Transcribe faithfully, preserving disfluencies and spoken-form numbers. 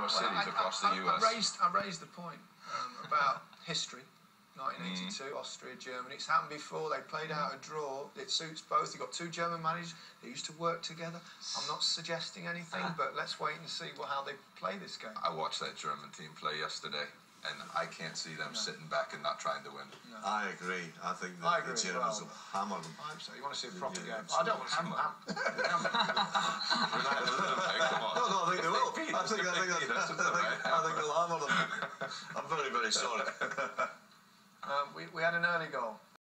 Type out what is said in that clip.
well, cities I, across I, the I, U S. I raised, I raised the point um, about history. nineteen eighty-two, mm. Austria, Germany. It's happened before. They played out a draw. It suits both. You've got two German managers. They used to work together. I'm not suggesting anything, but let's wait and see well, how they play this game. I watched that German team play yesterday, and I can't see them no. sitting back and not trying to win. No. I agree. I think that I agree the Germans well. will hammer them. I hope so. You want to see a proper yeah, game? I don't want to see hammer. No, no, I think they will. I think, I think, I think, I think they'll hammer them. I'm very, very sorry. um, we, we had an early goal.